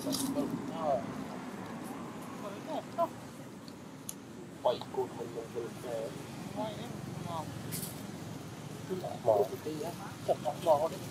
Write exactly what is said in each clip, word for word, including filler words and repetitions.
quay cột mình mình mình về mỏ tí á chặt mỏ đấy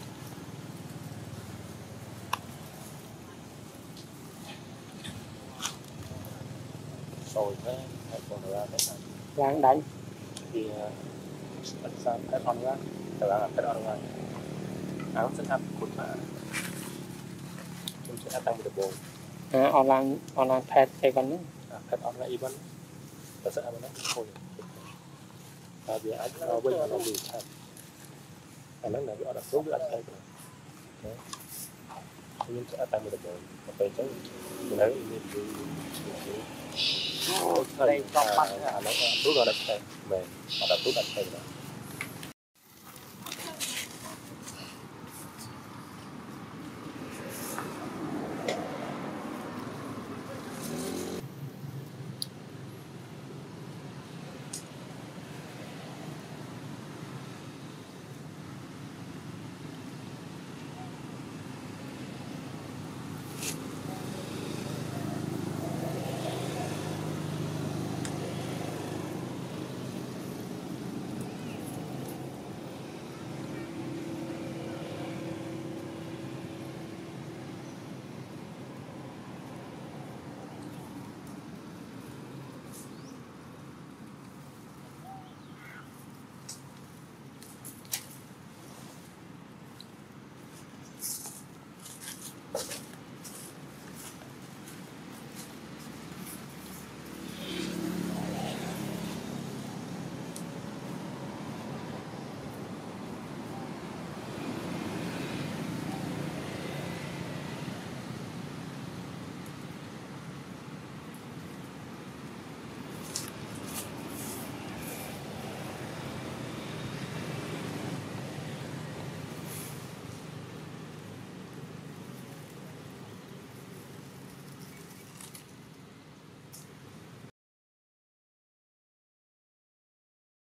rồi thế hãy còn ra cái này đang đánh thì đặt sang cái on ra từ là cái on ra áo sẽ áp cột mà chúng sẽ áp tăng một bộ à, online online pad cái con nữa pad on ra even ta sẽ áp nó thôi và vì anh nó bây giờ nó bị chặt anh nói là bị ở số bị ăn thay rồi nhưng sẽ áp tăng một bộ và về chứ mình nói đi đi đây trong mặt là nó rút ra đây mềm hoặc là rút ra đây